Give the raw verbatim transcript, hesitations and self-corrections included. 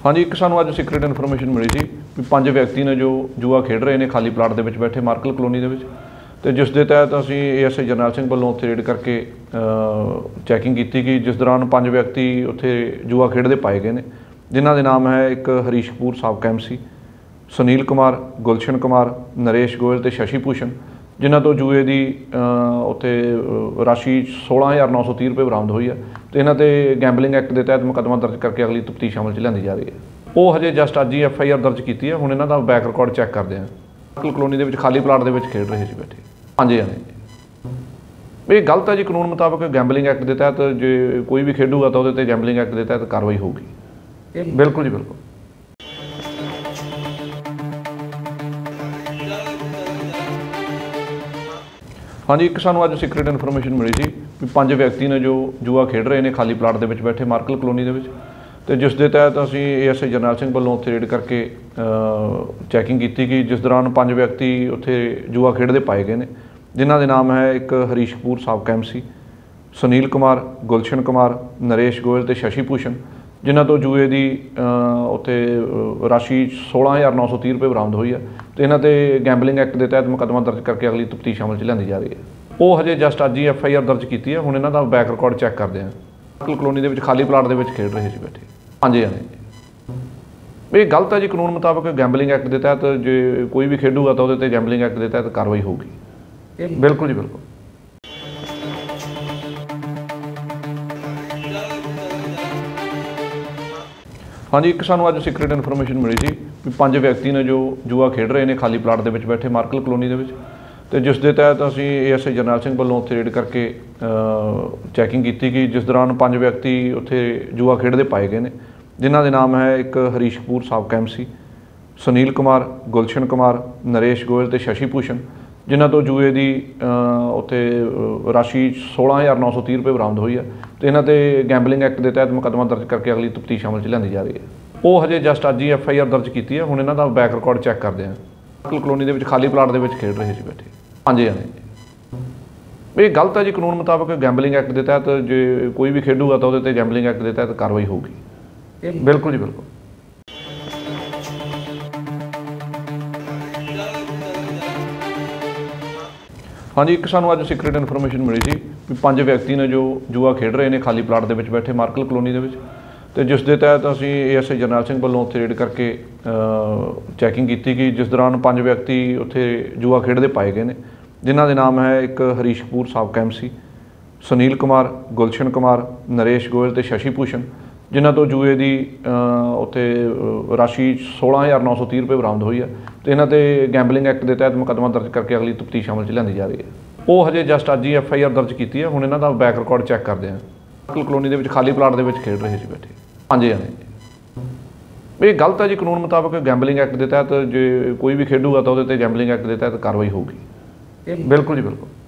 हाँ जी, एक सानू अज सीक्रेट इन्फॉर्मेशन मिली सी भी पांच व्यक्ति ने जो जुआ खेड रहे हैं खाली प्लाट के बैठे मार्कल कलोनी के, तो जिस दे तहत असी A S I Jarnail Singh वालों उत्थे रेड करके चैकिंग की कि जिस दौरान पांच व्यक्ति उत्थे जुआ खेडते पाए गए हैं, जिन्हों के नाम है एक हरीश कपूर साबका एम सी, सुनील कुमार, गुलशन कुमार, नरेश गोयल तो शशि भूषण, जिन्हों तो जुए की उत्थे राशि सोलह हज़ार नौ सौ तीह रुपये बरामद हुई है। तो इन्हों पर गैंबलिंग एक्ट के तहत मुकदमा दर्ज करके अगली तफ्तीश अमल च लियांदी जा रही है। वो हजे जस्ट अज ही एफ आई आर दर्ज की है। हुण इन्हों का बैक रिकॉर्ड चैक करते हैं। मार्कल कलोनी के खाली प्लाट के खेड रहे थे बैठे पांच जने। ये गलत है जी, कानून मुताबिक गैंबलिंग एक्ट के तहत जो कोई भी खेडूगा तो वो गैंबलिंग एक्ट के तहत कार्रवाई होगी। बिल्कुल जी बिल्कुल। हाँ जी, एक सानू अज सीक्रेट इन्फॉर्मेशन मिली सी भी पांच व्यक्ति ने जो जुआ खेड रहे हैं खाली प्लाट के बैठे मार्कल कलोनी के, तो जिस दे तहत असी A S I Jarnail Singh वालों उत्थे रेड करके चैकिंग की कि जिस दौरान पांच व्यक्ति उत्थे जुआ खेडते पाए गए हैं, जिन्हों के नाम है एक हरीश कपूर साबका एम सी, सुनील कुमार, गुलशन कुमार, नरेश गोयल तो शशि भूषण, जिन्हों तो जुए की उत्थे राशि सोलह हज़ार नौ सौ तीह रुपये बरामद हुई है। तो इन्हों पर गैंबलिंग एक्ट के तहत मुकदमा दर्ज करके अगली तफ्तीश अमल च लियांदी जा रही है। वो हजे जस्ट अज ही एफ आई आर दर्ज की है। हुण इन्हों का बैक रिकॉर्ड चैक करते हैं। मार्कल कलोनी के खाली प्लाट के खेड रहे थे बैठे पांच जने। ये गलत है जी, कानून मुताबिक गैंबलिंग एक्ट के तहत जो कोई भी खेडूगा तो वो गैंबलिंग एक्ट के तहत कार्रवाई होगी। बिल्कुल जी बिल्कुल। हाँ जी, एक सानू अज सीक्रेट इन्फॉर्मेशन मिली सी भी पांच व्यक्ति ने जो जुआ खेड रहे हैं खाली प्लाट के बैठे मार्कल कलोनी के, तो जिस दे तहत असी A S I Jarnail Singh वालों उत्थे रेड करके चैकिंग की कि जिस दौरान पांच व्यक्ति उत्थे जुआ खेडते पाए गए हैं, जिन्हों के नाम है एक हरीश कपूर साबका एम सी, सुनील कुमार, गुलशन कुमार, नरेश गोयल तो शशि भूषण, जिन्हों तो जुए की उत्थे राशि सोलह हज़ार नौ सौ तीह रुपये बरामद हुई है। तो इन्हों पर गैंबलिंग एक्ट के तहत मुकदमा दर्ज करके अगली तफ्तीश अमल च लियांदी जा रही है। वो हजे जस्ट अज ही एफ आई आर दर्ज की है। हुण इन्हों का बैक रिकॉर्ड चैक करते हैं। मार्कल कलोनी के खाली प्लाट के खेड रहे थे बैठे पांच जने। ये गलत है जी, कानून मुताबिक गैंबलिंग एक्ट के तहत जो कोई भी खेडूगा तो वो गैंबलिंग एक्ट के तहत कार्रवाई होगी। बिल्कुल जी बिल्कुल। हाँ जी, एक सानू अज सीक्रेट इन्फॉर्मेशन मिली सी भी पांच व्यक्ति ने जो जुआ खेड रहे हैं खाली प्लाट के बैठे मार्कल कलोनी के, तो जिस दे तहत असी A S I Jarnail Singh वालों उत्थे रेड करके चैकिंग की कि जिस दौरान पांच व्यक्ति उत्थे जुआ खेडते पाए गए हैं, जिन्हों के नाम है एक हरीश कपूर साबका एम सी, सुनील कुमार, गुलशन कुमार, नरेश गोयल तो शशि भूषण, जिन्हों तो जुए की उत्थे राशि सोलह हज़ार नौ सौ तीह रुपये बरामद हुई है। तो इन्हों पर गैंबलिंग एक्ट के तहत मुकदमा दर्ज करके अगली तफ्तीश अमल च लियांदी जा रही है। वो हजे जस्ट अज ही एफ आई आर दर्ज की है। हुण इन्हों का बैक रिकॉर्ड चैक करते हैं। मार्कल कलोनी के खाली प्लाट के खेड रहे थे बैठे पांच जने। ये गलत है जी, कानून मुताबिक गैंबलिंग एक्ट के तहत जो कोई भी खेडूगा तो वो गैंबलिंग एक्ट के तहत कार्रवाई होगी। बिल्कुल जी बिल्कुल।